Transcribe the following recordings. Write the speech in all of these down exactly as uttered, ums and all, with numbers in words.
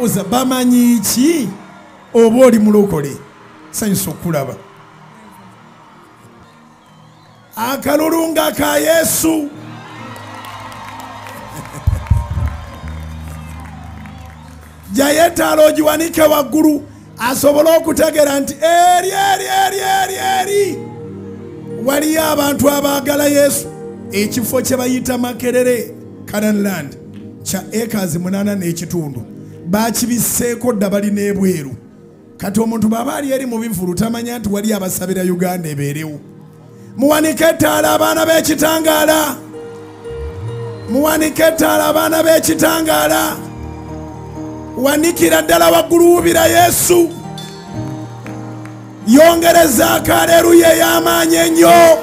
babuza bamanyi ki oba oli mulokole sanyusa okulaba akalulu nga ka Yesu jayetaala ogiwanike waggulu asobole okutegera nti eri eri eri eri eri waliyo abantu abaagala Yesu. Ekifo kye bayita Makerere Canaan kya ekazi munana n'ekitundu bakibiseeko dda bali n'ebweru. Kati omuntu bw'aba ali eri mu bivulu tamanya nti wali abasabira Uganda ebeerewo. Muwanike ettaala abaana b'ekitangaala, muwanike ettaala abaana b'ekitangaala, wanikira ddala waggulu wubira Yesu. Yongerezaako aleluya ey'amaanyi ennyo.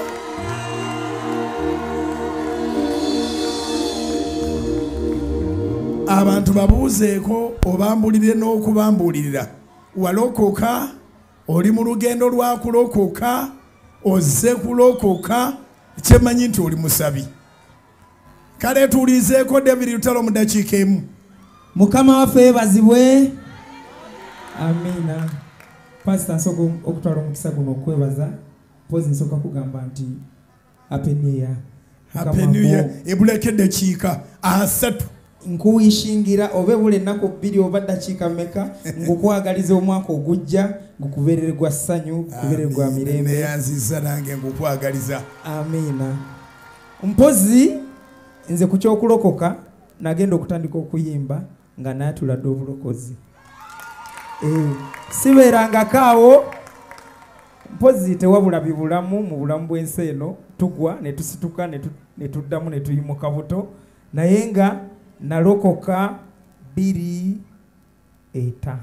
Abantu babuuzeeko obambulire n'okubambulirira. Walokoka, oli mu lugendo lwa kulokoka, ozze kulokoka, kyemanyi nti oli musabi. Kale tuulizeeko David Lutalo mu dakiika emu. Mukama waffe yeebazibwe. Amina. Pastor nsooka okutwala omukisa guno okwebaza. Pozi nsooka kugamba nti Happy New Year. Happy New Year. Ebuleke dakiika asatu. Nkuwishingira obe bule nako bbiri oba dakiika mmeka ngukwagaliza omwaka ogujja gukubeerere gwa ssanyu gukubeerere gwa mirembe. Neyanziza nange ngukwagaliza. Amina. Mpozi nze ku kyokulokoka nagenda okutandika okuyimba nga naatuladde obulokozi. Eh, sibeerangakaawo mpozi tewabula bibulamu mu bulamu bw'ensi eno tugwa ne tusituka ne tuddamu ne tuyimuka buto naye nga nalokoka biri etaano.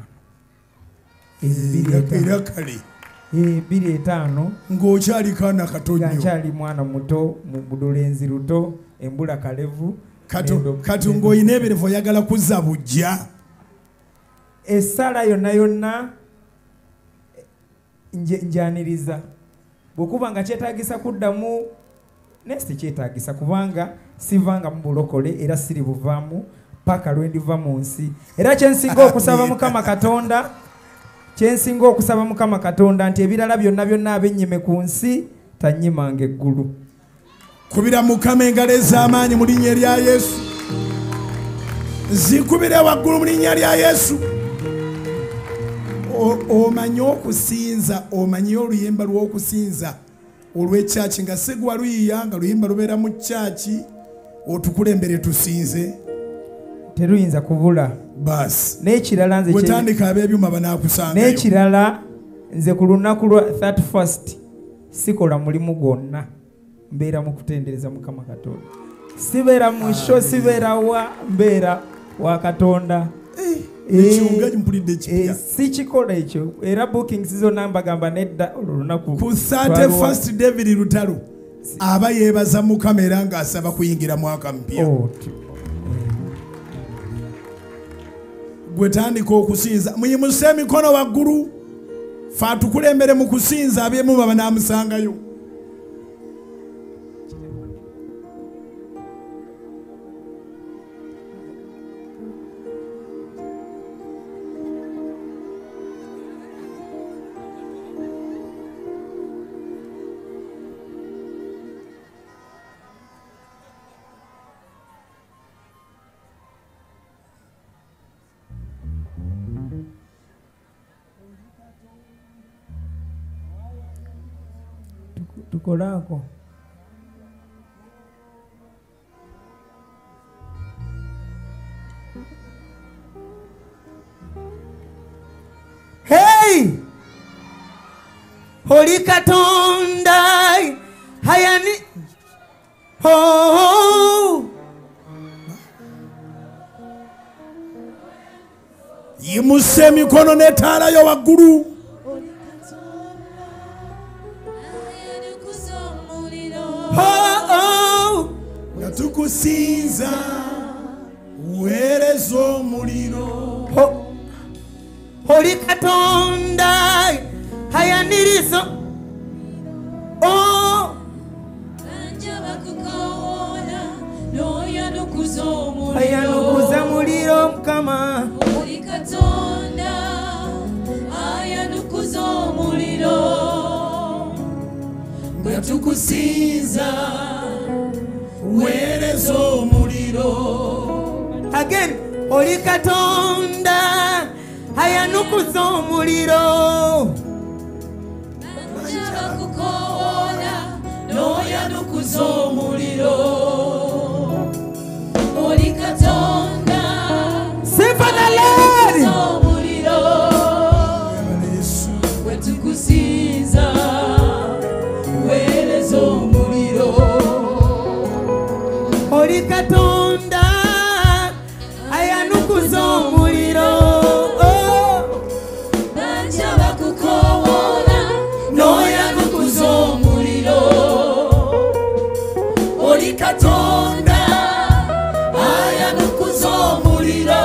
Era kale eh biri etaano ng'okyali kaana kato nnyo. Nkyali mwana muto mu budolenzi luto embula kalevu. Kati ng'oyina ebirevu oyagala kuzza bujja. Essala yonna yonna njaniriza bw'okuba nga kyetaagisa kuddamu nesti kyetaagisa kubanga sivanga mu bulokole era siri buvaamu paka lwe ndiva mu nsi. Era kyensinga okusaba Mukama Katonda kyensinga okusaba Mukama Katonda nti ebirala byonna byonna abennyime ku nsi tannyimanga eggulu. Kubira Mukama engalo ez'amaanyi mu linnya lya Yesu. Zikubire waggulu mu linnya lya Yesu. Omanyi okusinza, omanyi oluyimba lw'okusinza olw'ekyaki nga sigwa luyiya nga luyimba lubeera mu kyaki otukulembere tusinze. Teruyinza kubula. Basi. N'ekirala nze wetandika ab'ebyuma banaakusanga. N'ekirala nze ku lunaku lwa thirty-first sikola mulimu gwonna. Mbeera mu kutendereza Mukama Katonda. Sibeera mu sho sibeera wa mbeera wa Katonda. Ekiungaji mpulidde ekipya. Si kikola ekyo. Era bookings zo namba gamba nedda olunaku. Ku thirty-first David Lutalo aba yeebaza Mukama era ng'asaba kuyingira mwaka mpya. Gwe tandika okusinza muyimuse emikono waggulu fe atukulembere mu kusinza abyemu baba n'amusangayo. Tukolako. Hey! Holy Katonda hayani oh yimuse emikono n'ettaala yo waggulu. Nga tukusinza weereza omuliro. Holy Katonda hayaniriza oh hayanukuza muliro Mukama. Holy Katonda tukusinza weereza omuliro. Again, oli Katonda ayanukuza omuliro. Bajja kukoowoola n'oyanukuza omuliro. Oli Katonda Sifa the Lord. omuliro. We tukusinza weereza omuliro. Oli Katonda ayanukuza omuliro. Bajja bakukoowoola n'oyanukuza omuliro. Oli Katonda ayanukuza omuliro.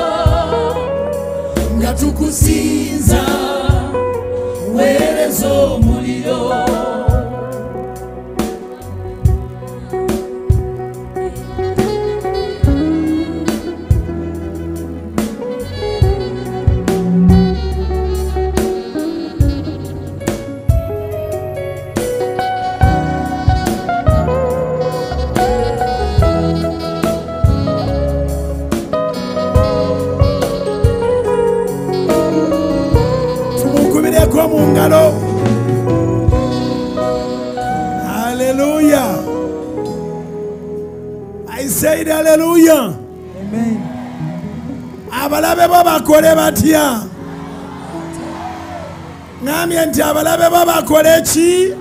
Nga tukusinza weereza omuliro. Tumukubireko mu ngalo. Hallelujah. I said hallelujah. Amen. Abalabe bo bakole batya? Ngambye nti abalabe bo bakole ki?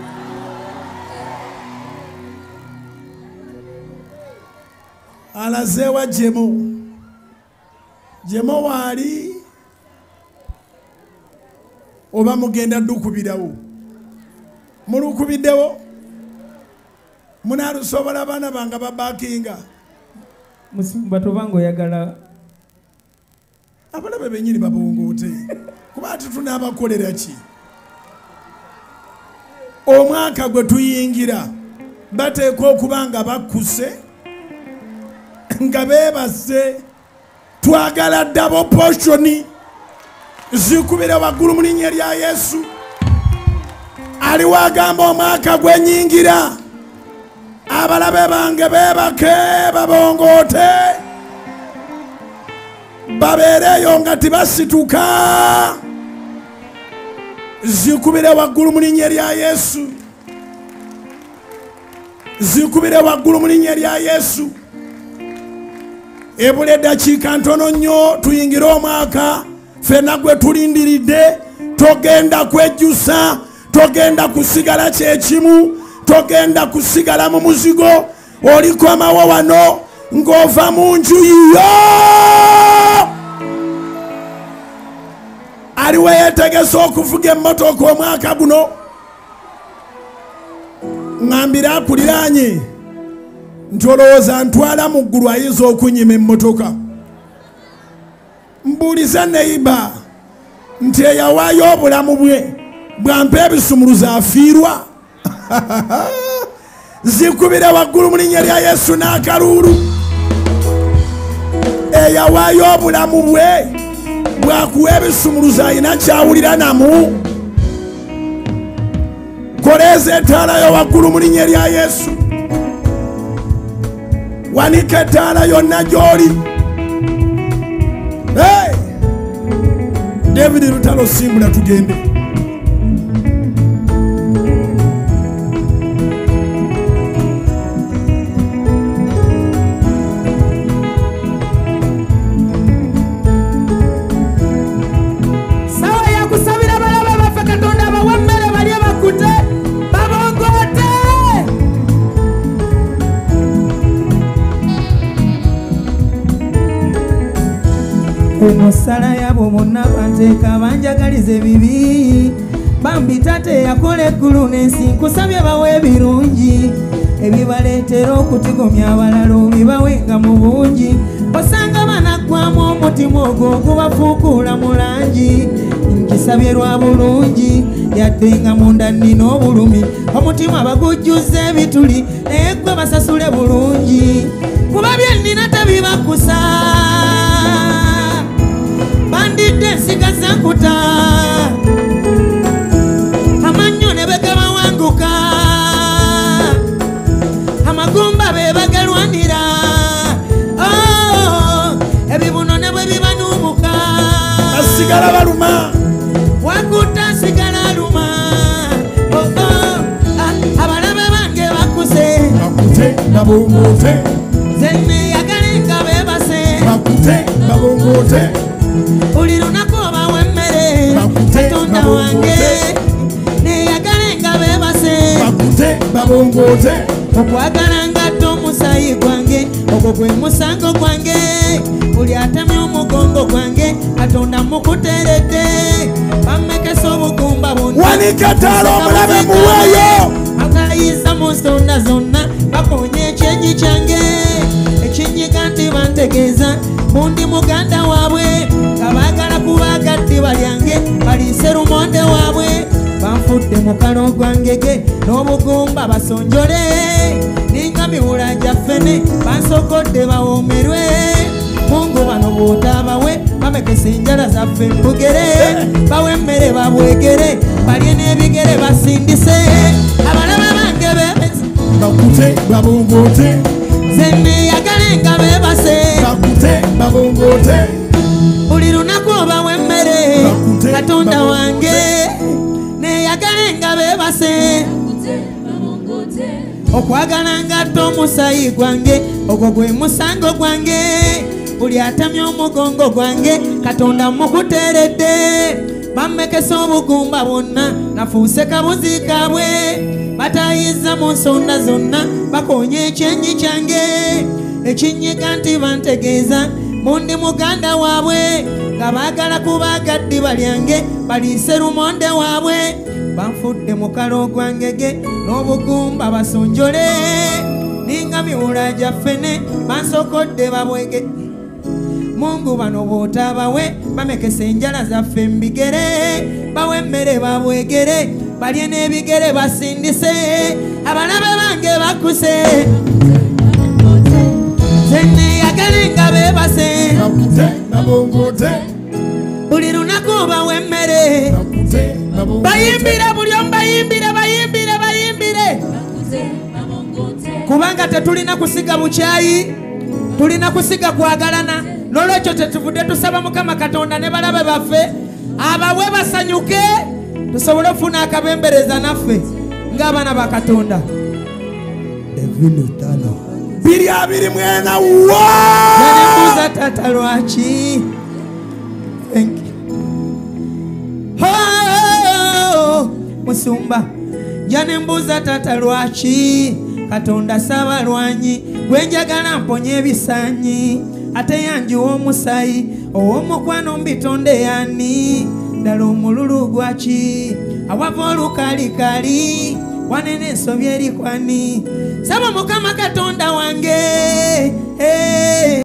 Alazewa Jemo. Jemo wali oba mugenda dukubirawo. Mulukubiddewo. Munalusobola abaana bange babakinga. Musumba tobango oyagala Abalabe benyini babongoote. Kuba ati tunaabakolera ki? Omwaka gwe tuyingira bateekwa okuba nga bakkuse nga beebase twagala dabo poshoni zikubira waggulu mu linnya lya Yesu. Aliwo agamba omwaka gwenyingira abalabe bange beebake babongoote babeereyo nga tibasituka zikubire waggulu mu linnya lya Yesu. Zikubire waggulu mu linnya lya Yesu. Ebule eddakiika ntono nnyo tuyingire omwaka ffenna gwe tulindiridde. Togenda kwejjusa, togenda kusigala kyekimu, togenda kusigala mu muzigo. Olikomawo wano ng'ova mu nju yiyo. Aliwe yeetegese okuvuga emmotoka omwaka guno. Ngambira akuliraanye nti olowooza ntwala mu ggulu ayinza okunyima emmotoka. Mbuulize neiba nti eyawaayo obulamu bwe bwampa ebisumuluzo afiirwa. Zikubire waggulu mu linnya lya Yesu n'akaluulu. Eyawaayo obulamu bwe bwakuwa ebisumuluzo alina kyawulira namu. Koleeza ettaala yo waggulu mu linnya lya Yesu. Wanika ettaala yonna gy'oli. Hey! David Lutalo simbula tugende. sawa ya kusabira balabe baffe Katonda abawa emmere balye bakute babongoote. Emusala yabo bonna banteeka banjagaliza ebibi. Bambi tate yakola eggulu n'ensi nkusabye bawe ebirungi ebibaleetera okutigomya abalala obibawenga mu bungi. Osanga banaggwamu omutima ogwo ogubafuukuula mu langi. Nkisabye lwa bulungi yadde nga munda nnina obulumi. Omutima bagujjuzza ebituli naye ggwe basasule bulungi. Kuba bye nnina tebibakusa bandidde nsigaza nkuta amannyo ne begabawanguka basigala baluma wakuta sigala luma oh oh abalabe bange bakuse bakute babongote zenne yagalenga bebase bakute babongote buli lunaku obawemmere katonda wange ne yagalenga bebase bakute babongote okwagala ngatta omusayi gwange ogwo gwe musango gwange buli atamya omugongo gwange katonda mukuteredde bamekesa obugumba bonna wanikataala omulabe muweeyo akayiza mu nsonda zonna bakonya ekyenyi kyange ekinyiga nti bantegeeza mundi muganda waabwe kabaagala kubagadde balyange baliise lumonde waabwe banfudde mu kalo gwangege n'obugumba basonjole ninga miwula gyaffene bansokodde bawoomerwe mungu bano bw'otaabawe bamekesa enjala zaffe mpugere bawe emmere babwegere balye n'ebigere basindise abalabe bange bebese bakute babongote zenne yagalenga bebase bakute babongote buli lunaku obawe emmere Bakute katonda wange neyagalenga bebase okwagala ngatta omusayi gwange ogwo gwe musango gwange buli atamya omugongo gwange katonda mukuteredde bamekesa obugumba bwonna nafuuse kabuzi kaabwe batayiza mu nsonda zonna bakonya ekyenyi kyange ekinyiga nti bantegeeza mundi muganda waabwe nga baagala kubagaddi balyange baliise lumonde waabwe banfudde mu kalo gwangege n'obugumba basonjole ninga miwula gyaffene bansokodde babwege mungu bano bw'otaabawe bamekesa enjala zaffe mbigere bawe emmere babwegere balye n'ebigere basindise abalabe bange bakuse zenne yagalenga bebase bakute babongote buli lunaku bawe emmere bakute babongote bayimbire buli omu bayimbire bayimbire bayimbire kubanga tetulina kusiga bukyayi tulina kusiga kwagalana n'olwekyo tetuvudde tusaba mukama katonda ne balabe baffe abawe basanyuke tusobole okufuna akabembereza naffe ng'abaana ba katonda evino tano biri abiri mwena nanembuuza tata lwaki thank you oh, musumba janembuuza tata lwaki katonda saabalwanyi gwenjagala mponya ebisaanyi ate yanjiwa omusayi ow'omukwano mbitonde yani ddala omululu gwaki awava olukalikali wanene ensobi erikwani saba mukama katonda wange hey.